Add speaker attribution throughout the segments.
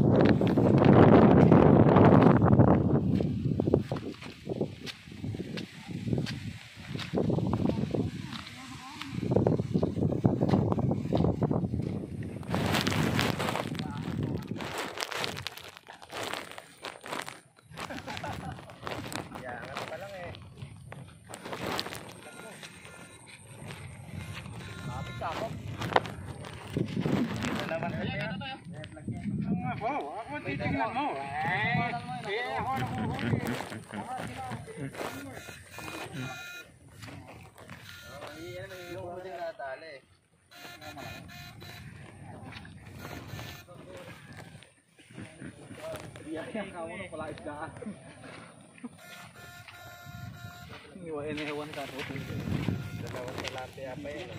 Speaker 1: Titingnan mo. Ako nakuhuli.
Speaker 2: Yung huli na tali.
Speaker 1: Iyan ka mo nung pala isdaan. Iwan ka to.
Speaker 2: Dalawang tilapia pa yun.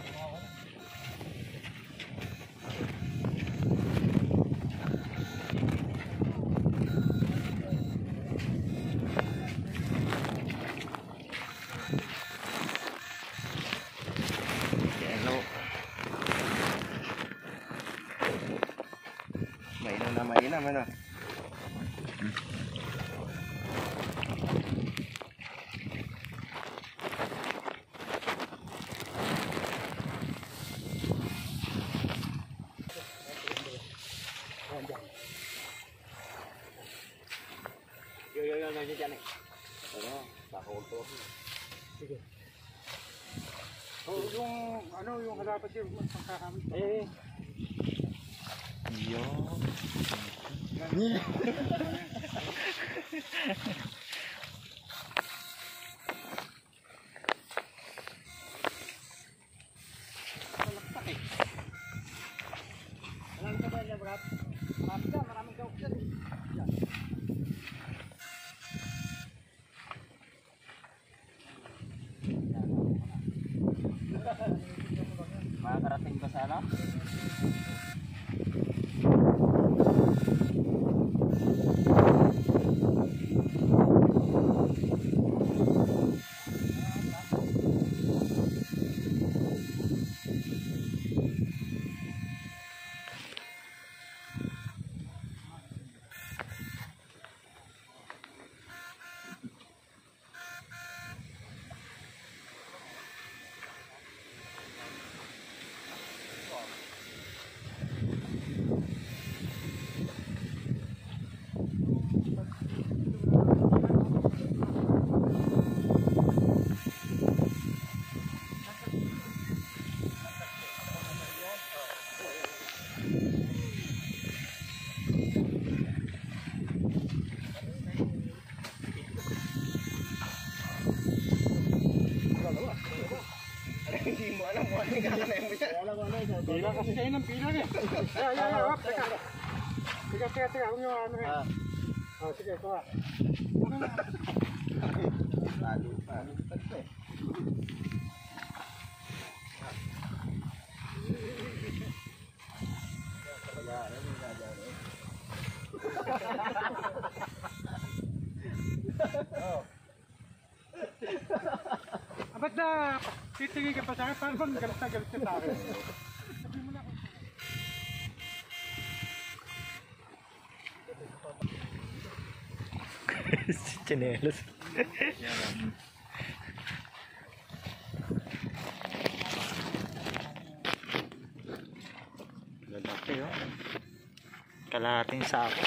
Speaker 2: Mainam ano?
Speaker 1: Yo, nandiyan eh. Ano? Baka-ulto. Sige. Oh, yung harapan siya magpangkakamit.
Speaker 3: Yo.
Speaker 1: Maraming ka ba niya, Brad? Maraming ka option.
Speaker 2: Makakarating ba sa ano? Hindi mo alam kung ano yung kakanayin mo siya.
Speaker 1: Pila kasi kayo ng pila eh. Ay, teka. Teka, huwag nyo ano eh. Oh, sige, kuha.
Speaker 2: Lalo pa.
Speaker 1: Ba't na titingin ka pa sa akin? Paano bang galit na galit ka sa akin? Sabi mo na ako.
Speaker 3: Si Chinelos. Lalaki oh. Kalahating sako.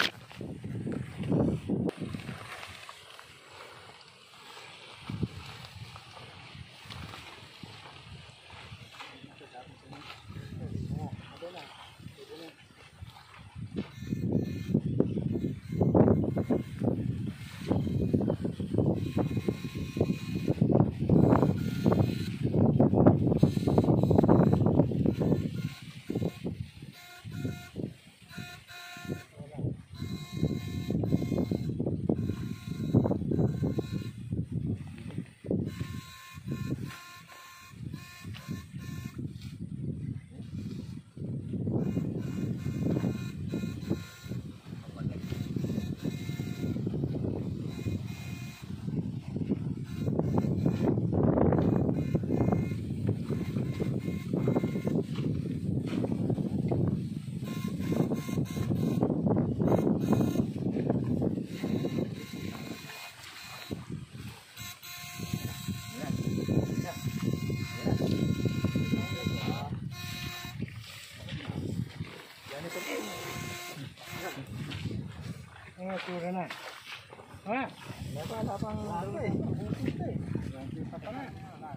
Speaker 1: Ang tura na. Ha?
Speaker 2: Wala pang ano eh.
Speaker 1: Yan, kita pa na.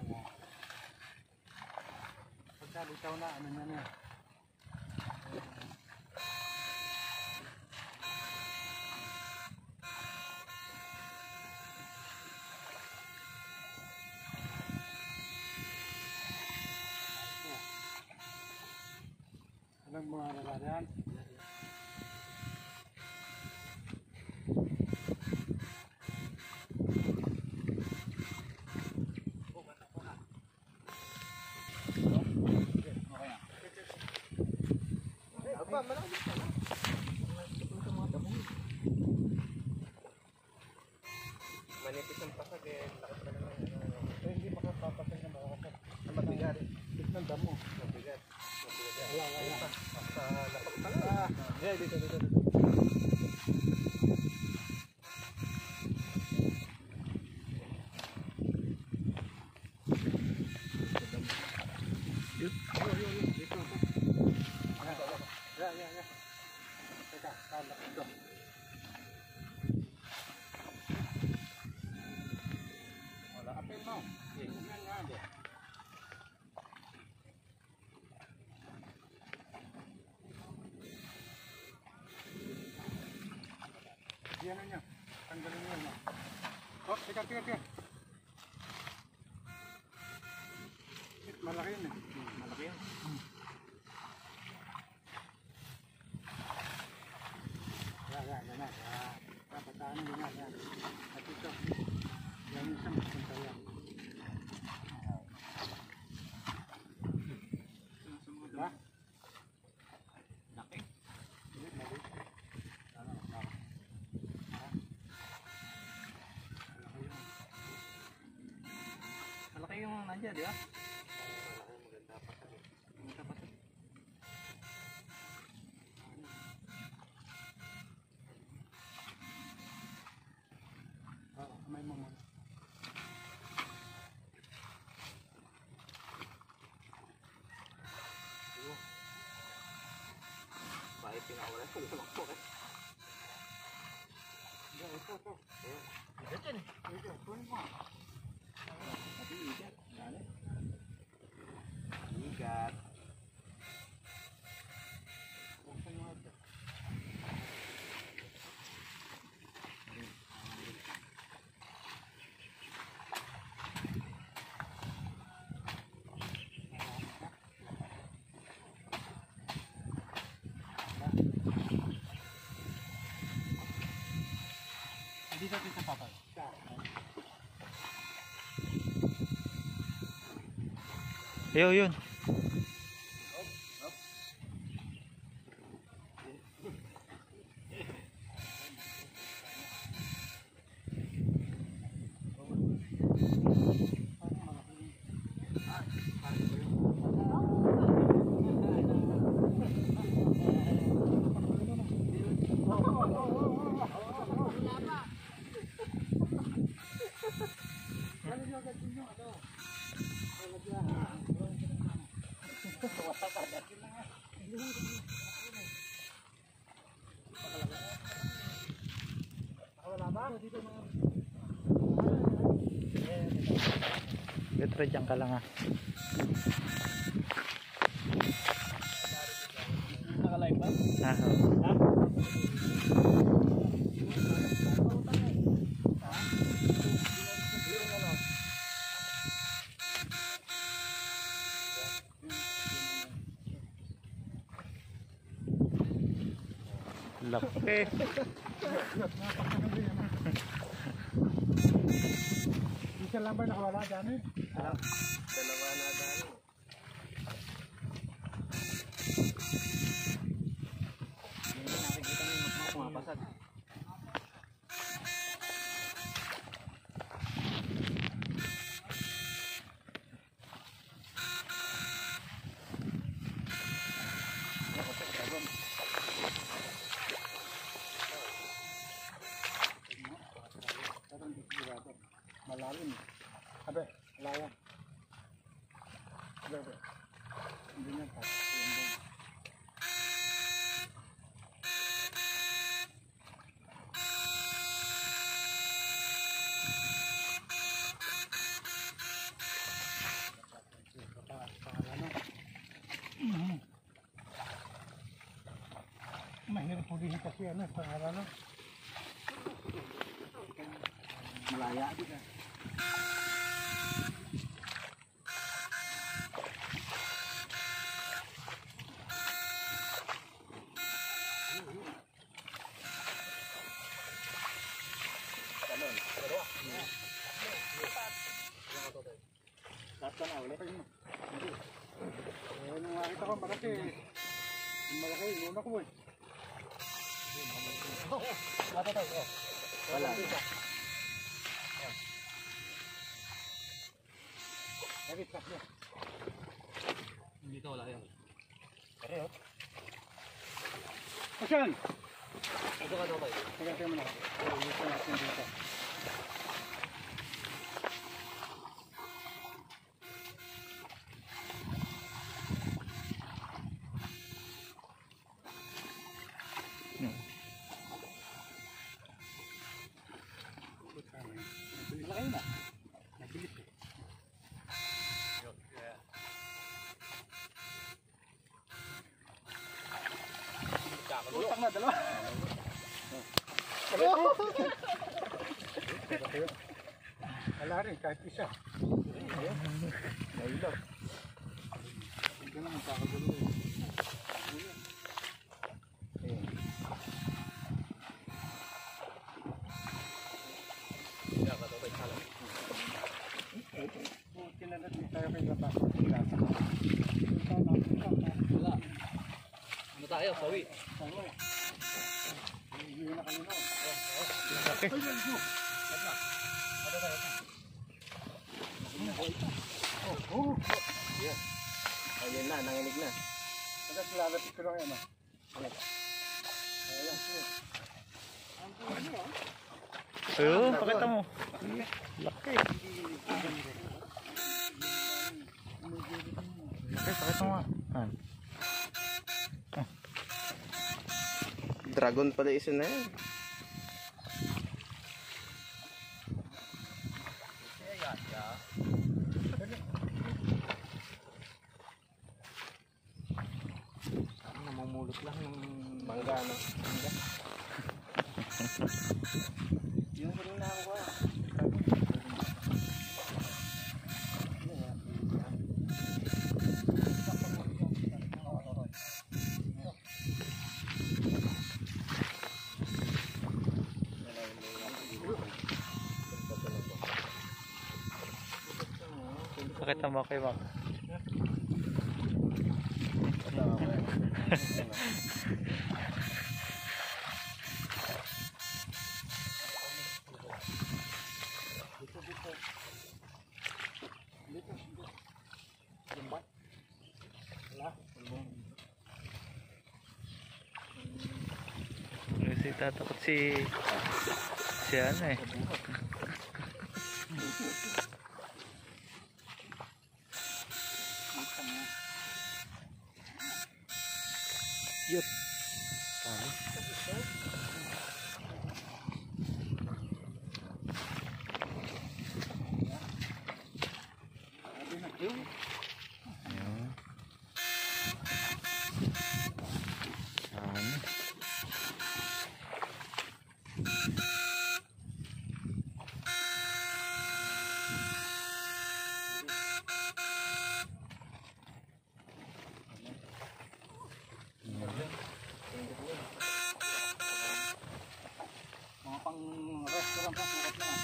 Speaker 1: Pagkalitaw na, ano na. Alam mo mga lalarian?
Speaker 2: Aba, malaki pa na. Manipis ang pasag eh. Takot pa naman.
Speaker 1: Hindi makapapasal na makakasal.
Speaker 2: Mabigat.
Speaker 1: Ng damo.
Speaker 2: Mabigat.
Speaker 1: Wala.
Speaker 2: Basta lapag pa lang.
Speaker 1: Dito. Dito. Ya. Teka, kalak ito. Wala apel mo. Yan nga din. Yan na niya. Tanggalin niyo na. Oh, teka. Malaki yun eh.
Speaker 2: Malaki yun.
Speaker 1: Yan na. Papataan mo yan. At ito. Yan yung isang punta yan. Diba?
Speaker 2: Laki. Malaki yung nandiyan, di ba? Maganda pa sa
Speaker 1: May mga
Speaker 2: Bakit pinakawalan ko lang po eh.
Speaker 1: ito.
Speaker 2: Igat yan eh.
Speaker 1: Ito, kunin mo.
Speaker 2: Pati igat. Igat.
Speaker 1: Buksan mo ito. Dito papay.
Speaker 3: Yun. Petro, dyan ka lang ah.
Speaker 2: Nakalive ba?
Speaker 3: Ah, laki.
Speaker 1: Isa lang ba nakawala dyan eh?
Speaker 2: Dalawa na dahil. Hindi na nakikita mo yung pumapasag.
Speaker 1: Malalim. Abe, layan. Abe. Hindi na pa. kasi ano, pangalan no?
Speaker 2: Malaya din ah.
Speaker 1: Nung nakita ko malaki. Malaki, nuna ko eh.
Speaker 2: Wala.
Speaker 1: David, kasya.
Speaker 2: Dito wala yan.
Speaker 1: Pareho. Kasyan!
Speaker 2: Ito ka daw tayo.
Speaker 1: Tagantay mo na. Ito natin dito. Malaki na. Nabilis eh. Utang na, dalawa. Wala rin, kahit isa.
Speaker 2: Nailaw.
Speaker 1: Ito naman, kakagulo eh. Kinalat din tayo kay Lata.
Speaker 2: Wala. Ano tayo? Sawi.
Speaker 1: Hindi na kayo noon.
Speaker 3: Laki.
Speaker 1: Oh,
Speaker 2: Ayun na, nanginig na.
Speaker 1: agad lalapit ko lang yan. Ayan.
Speaker 3: Ayun, pakita mo. Laki. Laki, pakita mo nga. Ah.
Speaker 2: Dragon pala isa na yan.
Speaker 1: Namumulot lang ng
Speaker 2: Mangga no? Mangga. Yung ko rin nakakuha.
Speaker 3: Pakita mo kay Mac. Kasi tatakot si ano eh. Yut. Ayun. Ano?
Speaker 1: mga pang restaurant na sukat na.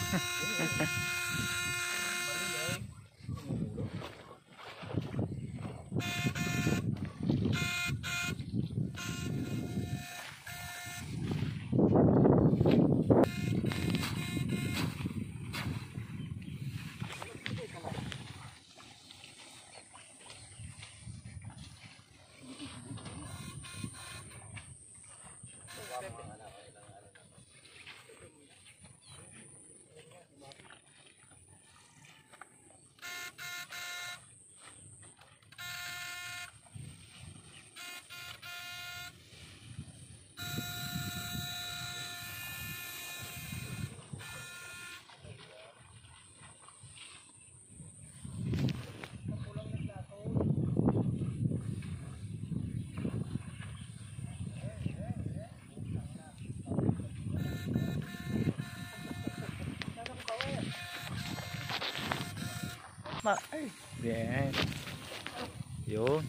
Speaker 3: Ay, bien. Yun.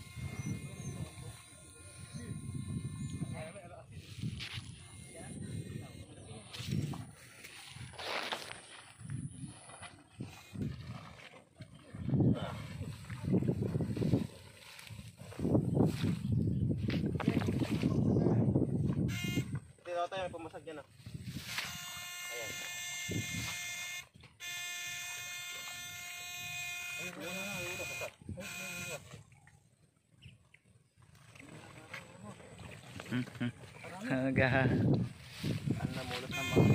Speaker 2: Ito tayo, may pumasag dyan ah. Ayan.
Speaker 3: Aga.
Speaker 2: Ano na mulot ng mga.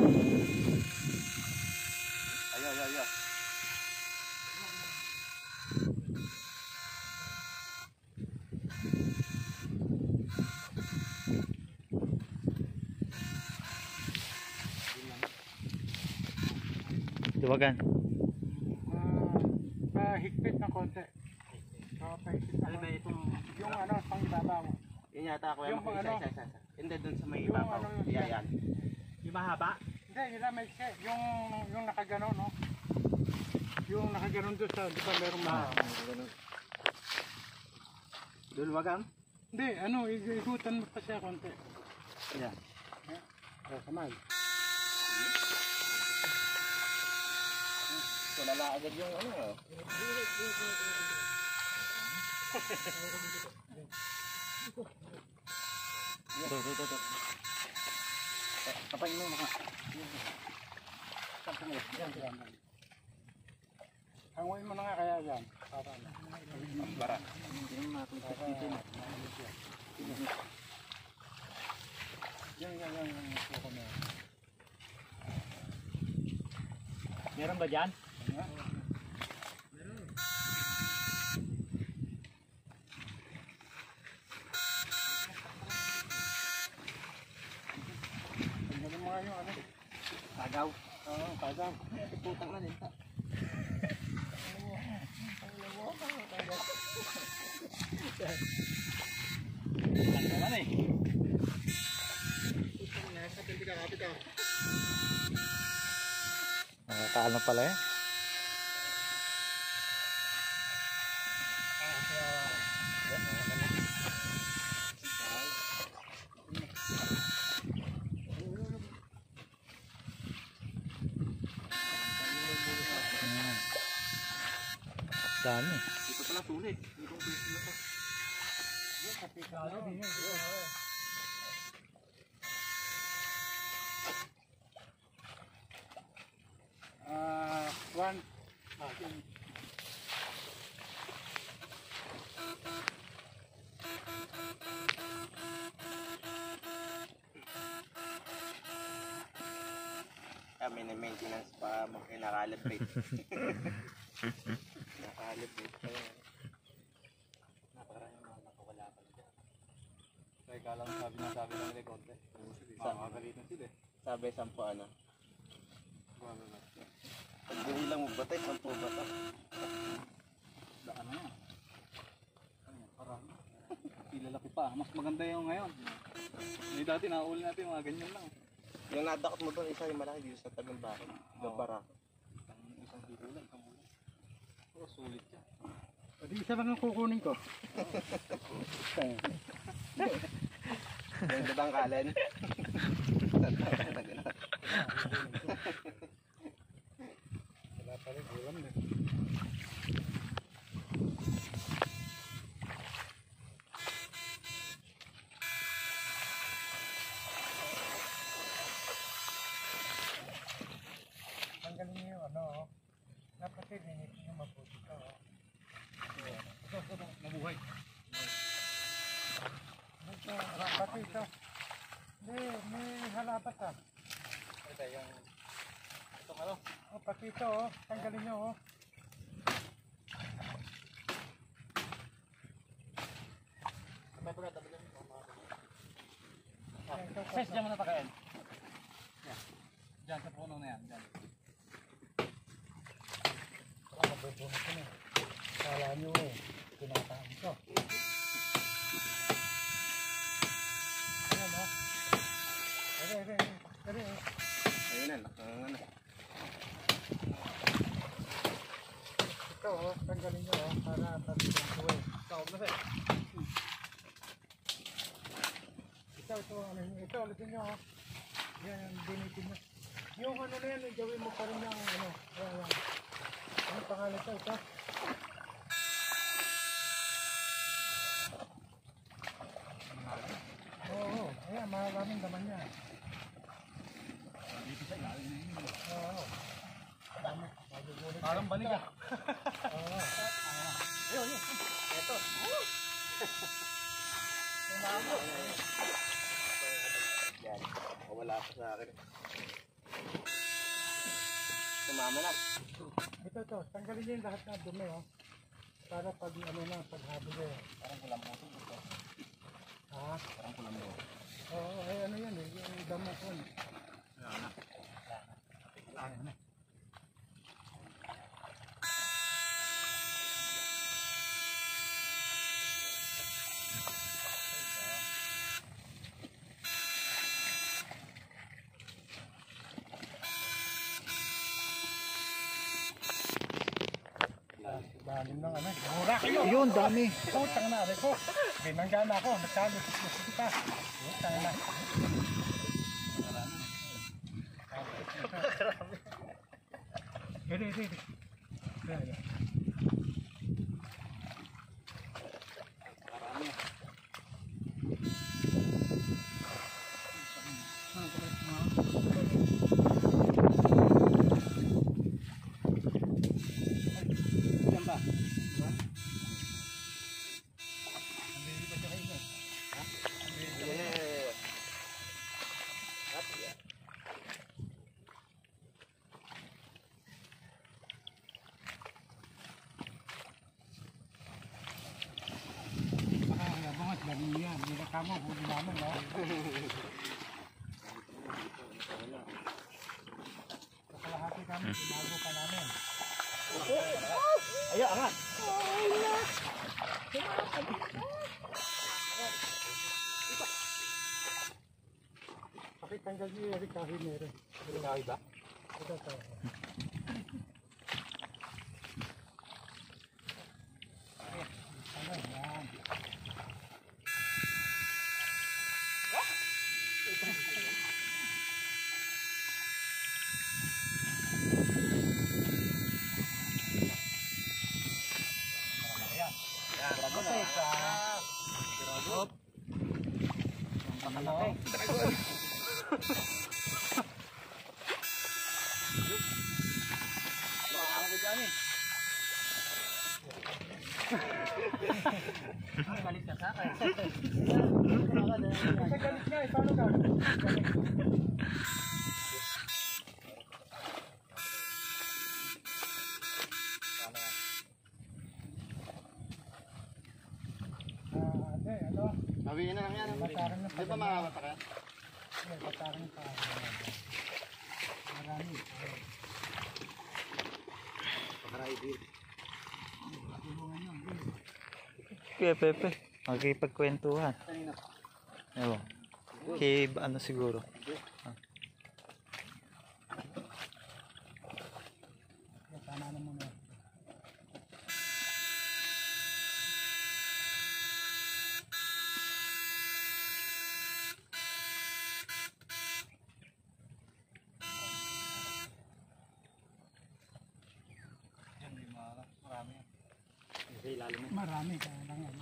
Speaker 2: Ayaw.
Speaker 3: Duwagan.
Speaker 1: Mahigpit ng konti. Pahigpit na konti. Yung ano, pang ibaba mo.
Speaker 2: Yun yata ako
Speaker 1: Yung
Speaker 2: yung
Speaker 1: ano?
Speaker 2: isa. Hindi dun sa may
Speaker 1: Yung
Speaker 2: ibabaw.
Speaker 1: ano, yung
Speaker 2: Yan. Yung mahaba?
Speaker 1: Hindi, nila may yung nakaganon, no? Yung nakaganon doon sa, di ba merong nakaganon?
Speaker 2: Dulwagan?
Speaker 1: Hindi, ano, igutan mo pa siya konti.
Speaker 2: Yan.
Speaker 1: Kamay.
Speaker 2: Tulala agad yung ano. Ito. Kapain mo maka.
Speaker 1: Yan. Hanguin mo na nga kaya yan.
Speaker 2: Bara. Hindi mo makakita dito na.
Speaker 1: Yan.
Speaker 2: Meron ba dyan?
Speaker 1: Tingnan mo nga yung ano.
Speaker 2: Tagaw.
Speaker 1: Oo, kagam.
Speaker 2: Putang na din ta.
Speaker 3: Nakakaano pala eh. Dami.
Speaker 2: Ito pala sulit. Ito pala sulit.
Speaker 1: One.
Speaker 2: Kami na maintenance pa mag-inakalipate. Nakalipate pa yan. Napakarami mga nakawala pa dyan.
Speaker 1: Teka lang sabi ng record eh. Makakagalitan sila eh.
Speaker 2: Sabi 10 ano. Pag binilang mo batay, 10 bata.
Speaker 1: Daan na yan. Parang pilalaki pa. Mas maganda yung ngayon. May dati nauli natin mga ganyan lang.
Speaker 2: Yung nadakot mo doon, isa yung malaki dito sa tabing bakit. Gabara.
Speaker 1: Isang dito lang. Oh, sulit yan. Pwede isa lang ang kukunin ko.
Speaker 2: Yung dabang kalen.
Speaker 1: Wala pa rin ulam eh. Tanggalin niyo yung ano, dapat linisin yung mabuti ka. Ito, mabuhay. Pati ito. Hindi, may halabat ah. Ito yung, itong ano? Oh, pati ito oh, tanggalin nyo oh.
Speaker 2: Ses, dyan mo na pakain.
Speaker 1: Diyan sa puno na yan, diyan. Mabubunot ko na eh. Kala nyo eh, tinataan ko. Ayan o. Dali.
Speaker 2: Ayun na, ano.
Speaker 1: ito oh, tanggalin nyo oh, para pagkakang tuwi.
Speaker 2: Tawag na sir.
Speaker 1: Ito, ito, ulitin nyo oh. Yan, dinitin nyo. Yung ano na yan, gawin mo pa rin yung ano, yan. Ano pangalan ito, ito? Oo, ayan, maraming laman niya.
Speaker 2: Dito sa ilalim na yun.
Speaker 1: Oo.
Speaker 2: Parang balik ah.
Speaker 1: Oo.
Speaker 2: Ayun, yun. Ito.
Speaker 1: Tumamo.
Speaker 2: Yan. Wala pa sa akin. Tumama na.
Speaker 1: Ito, tanggalin niyo yung lahat na dumi oh. Para pag ano na, paghabol eh.
Speaker 2: Parang kulambuto ito.
Speaker 1: Ha?
Speaker 2: Parang kulambuto.
Speaker 1: Oo, ay ano yan eh, yung damo ko.
Speaker 2: Wala na. Wala na.
Speaker 1: Balim ng ano, mura kayo.
Speaker 3: Yun, dami.
Speaker 1: Putang na, ko. Binangga na ako, nagkalusot kita. Putang na. Hindi. Ayan.
Speaker 2: Marami ah. Diyan ba?
Speaker 1: Bungat, galing yan. Hindi na kamo, huli namin, no? Kakalahati kami, bago pa namin.
Speaker 2: Ayo, angat.
Speaker 1: Pakitanggal niyo yung kahit meron.
Speaker 2: Ikaw ba?
Speaker 1: Ito. Ano, yan.
Speaker 2: Galit ka sa akin.
Speaker 1: Kasi galit nga eh, paano ka? Ano?
Speaker 2: Hawiin na lang yan.
Speaker 1: Batarang na
Speaker 2: Di ba makakata ka?
Speaker 1: Batarang pa. Marami.
Speaker 3: Pepe. Magkipagkwentuhan. Ewan. Kay ano siguro.
Speaker 1: Tama na muna. Marami kaya lang yan.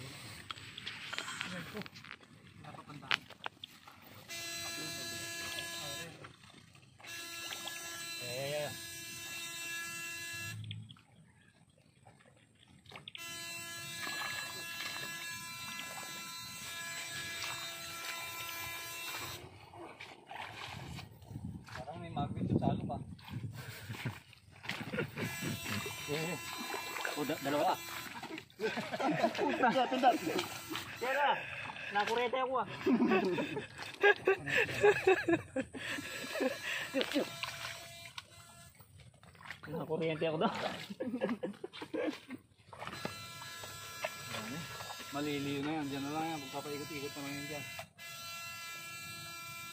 Speaker 2: Parang may magnet sa salo pa. O, dalawa. Pindat. Kera, nakurete ako ah. Nakuryente ako daw. Maliliyo na yan. Diyan na lang yan. Magpapaikot-ikot na lang yan dyan.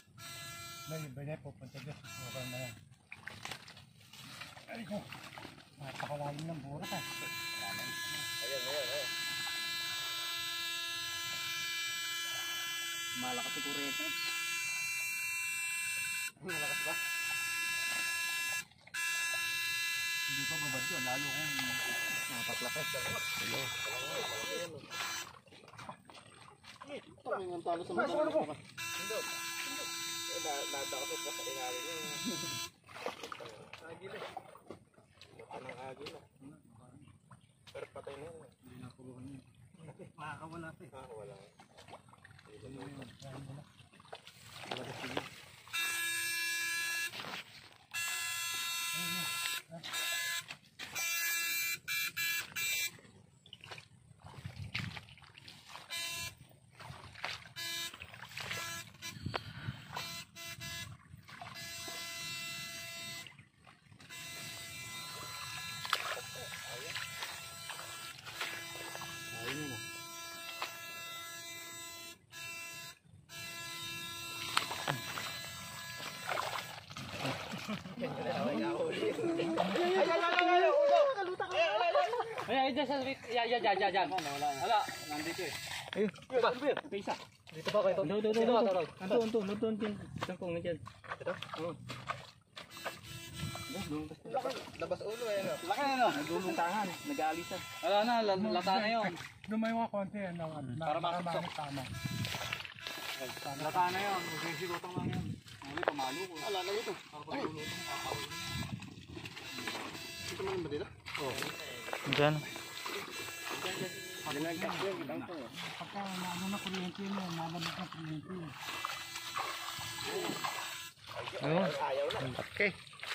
Speaker 1: May iba niya pupunta dyan. Okay na yan. Ay ko. Napakalalim ng burak eh.
Speaker 2: Ayan. Malakas si kurete. Malakas ba? Hindi pa babad yun, lalo kung napaklakas. Hello. Ito may ng talo sa mga talo. Hindi. Nadakot pa sa inari niya. Agila. Baka ng agila. Pero patay na yun. Hindi na puluhan yun. Makakawala pa eh. Makakawala.
Speaker 4: Ay, dyan sa wait. Yan. Wala, nandito eh.
Speaker 3: Ayun.
Speaker 4: Ito isa.
Speaker 2: Dito pa kayo.
Speaker 4: Ito. Tangkong na dyan.
Speaker 2: Ito?
Speaker 4: Oo.
Speaker 2: Labas ulo eh.
Speaker 4: Laki na no? Naguluntangan. Nag-aalisa. Wala na, lata na yun.
Speaker 1: Lumayo nga konti yan.
Speaker 4: Para makapsok.
Speaker 1: Tama.
Speaker 4: Lata na yun. Magsisigotong lang yun. Muli, pamalo ko.
Speaker 2: Wala na ito. Ito man ba dito? Oo.
Speaker 3: Diyan.
Speaker 1: Pagka ano na kuryente yun, nalabas na kuryente yun.
Speaker 3: Ayun.
Speaker 2: Ayaw na.
Speaker 3: Okay.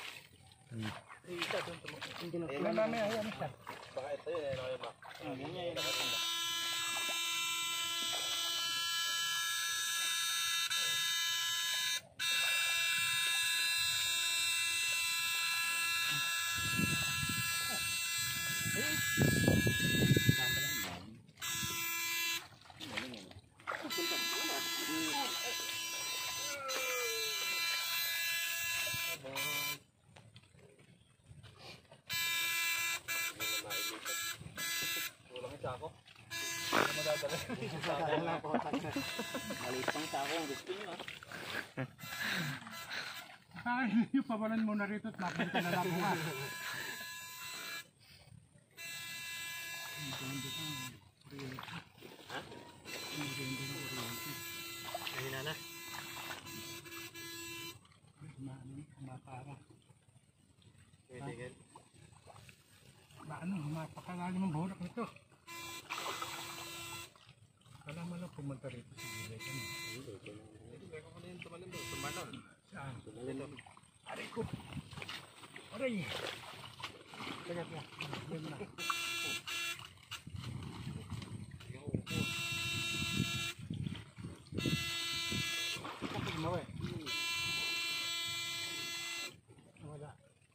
Speaker 1: Wala namin, ayan siya.
Speaker 2: Baka ito yun eh. Ano ba?
Speaker 4: Yan.
Speaker 2: Kulang yung sako. Ano madadala?
Speaker 4: Maliit pang sako ang gusto nyo.
Speaker 1: Yung pabalan mo na rito at mapagka na lang ka.
Speaker 2: Ayun na.
Speaker 1: Mapara.
Speaker 2: Pwede.
Speaker 1: Mapakalalim ang burak nito. Alam mo lang pumunta rito sa gilay ka na.
Speaker 2: Hindi ko pa rin tumalon doon. Tumalon.
Speaker 1: Saan?
Speaker 2: Tumalon.
Speaker 1: Aray ko. Aray. Tagat na. Yan na. Kapag mo eh. Wala.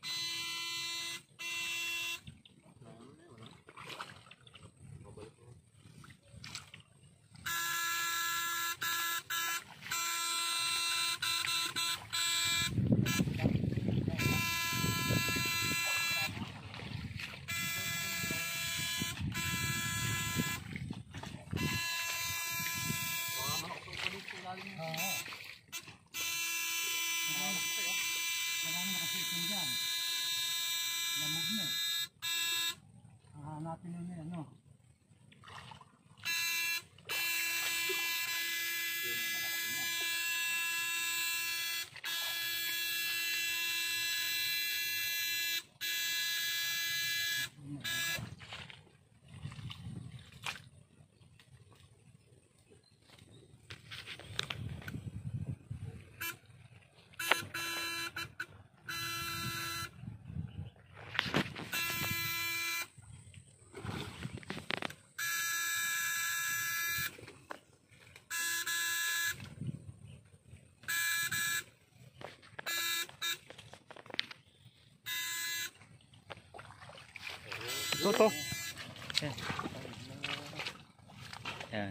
Speaker 1: Marami na kasi itong dyan. Lamog na. Hanapin na niya, ano.
Speaker 3: Ito. Yan.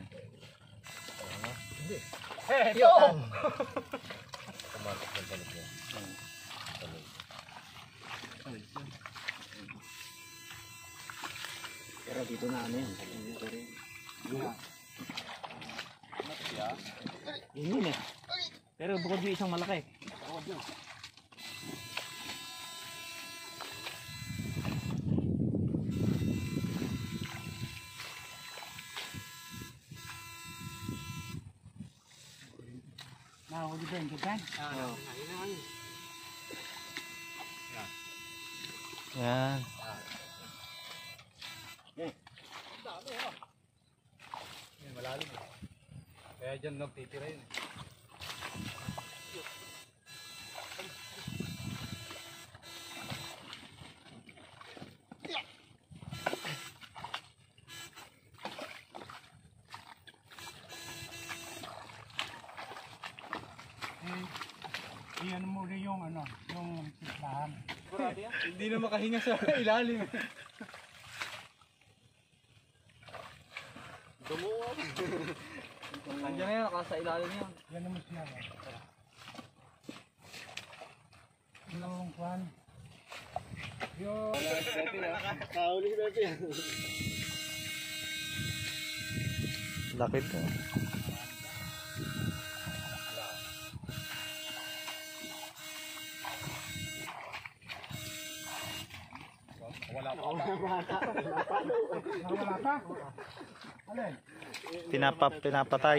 Speaker 2: Yo! Tumatak ng balik niya. dito na ano yan. Yun eh. Pero bukod yung isang malaki. Bukod yun.
Speaker 1: Nahuli ba yung ganyan?
Speaker 3: Yan.
Speaker 4: Malalim eh. Kaya dyan nagtitira yun.
Speaker 1: Iyan mo rin yung ano, yung tislahan.
Speaker 4: Hindi na makahinga sa ilalim.
Speaker 2: Dumuwag. Nandiyan na yan, nakasa ilalim yan.
Speaker 1: Yan naman siya. Yung kwan. Yung...
Speaker 2: Kahuli si Pepe.
Speaker 3: Laki to.
Speaker 4: Wala pa.
Speaker 1: Nakawala pa? Alin?
Speaker 3: Pinapatay.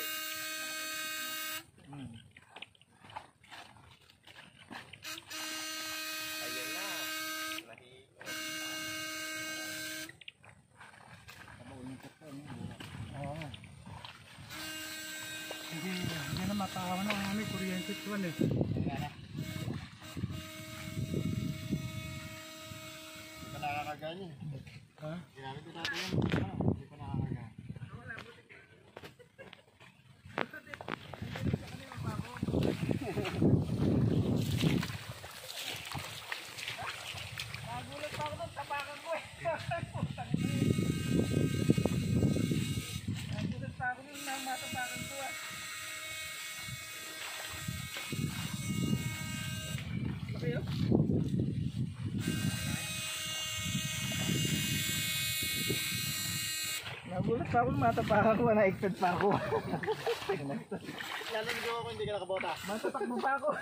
Speaker 2: Ayan na.
Speaker 1: Oo. Hindi na matawa ng ano, kuryente ito eh.
Speaker 2: Hindi pa nakakagaan yun.
Speaker 1: Ha?
Speaker 2: Ginamit ko natin yun. Hindi pa nakakagaan.
Speaker 1: Nagulat pa ako ng tapakan ko eh. Nagulat pa ako ng matapakan ko eh. Laki yun? Nagulat pa ako ng matapakan ko, na-expect pa ako.
Speaker 2: Lalagyo ako hindi ka nakabota.
Speaker 1: Matatakbo pa ako.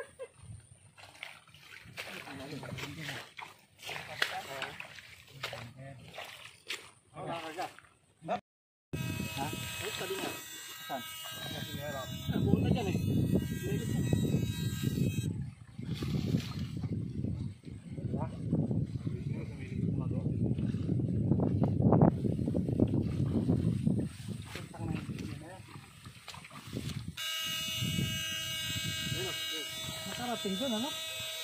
Speaker 2: Oo, nakakaga. Ha? Ay, sabi nga. Saan? Buo na dyan eh. Legit na.
Speaker 1: Nakarating doon ano?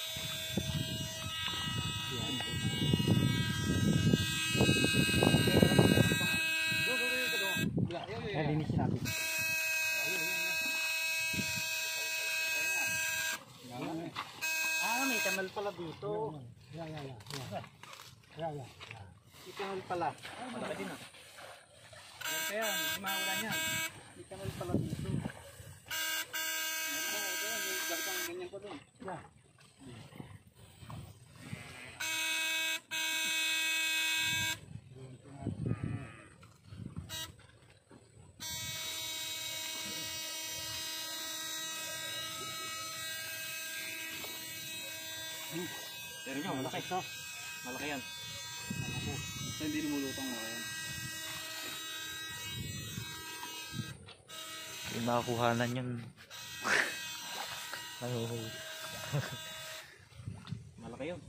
Speaker 1: Linisin natin.
Speaker 2: May kanal pala dito.
Speaker 1: Yeah.
Speaker 2: May kanal pala. Malaki din ah. Kaya, hindi mawala niyan. May kanal pala dito. May gagawang ganyan ko dun.
Speaker 1: Yeah.
Speaker 2: Pero nyo, malaki. Malaki yan. Hindi lumulutang malaki yan.
Speaker 3: Yung makakuhanan yung nahuhuli.
Speaker 2: Malaki yun.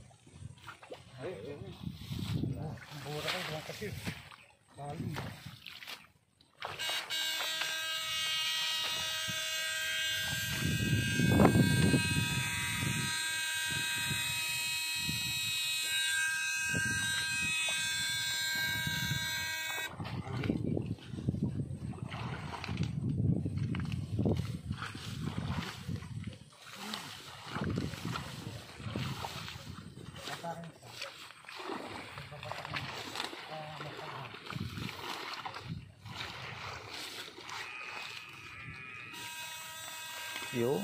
Speaker 1: Bura kayo, diyan kasi. Balim.
Speaker 3: Yun.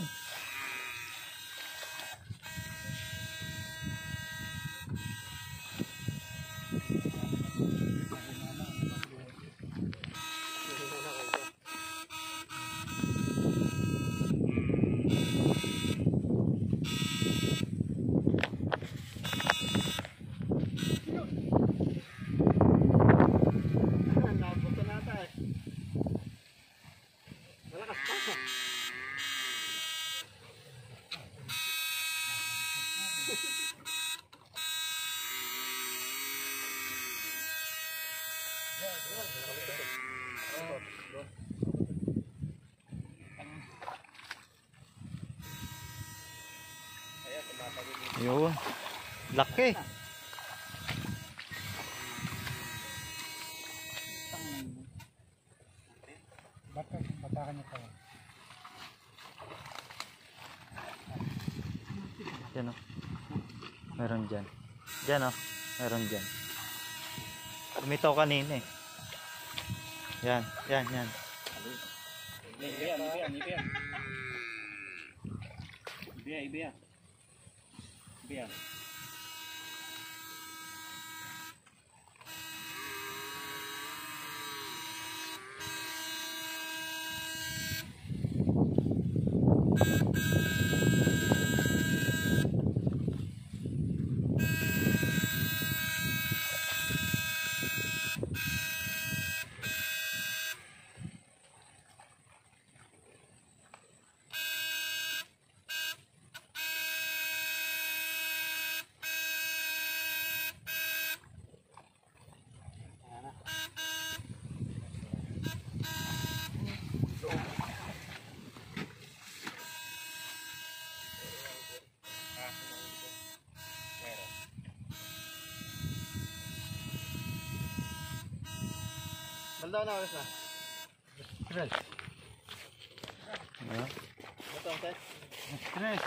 Speaker 3: Yun. Laki.
Speaker 1: Batakan niyo pa.
Speaker 3: Yan o. Meron dyan. Dyan o. Meron dyan. Lumitaw kanina eh. Yan. Yan. Yan.
Speaker 2: Ibiya. Banda na oras na.
Speaker 1: Stress.
Speaker 3: Ayan.
Speaker 2: Ito ang test.
Speaker 1: Stress.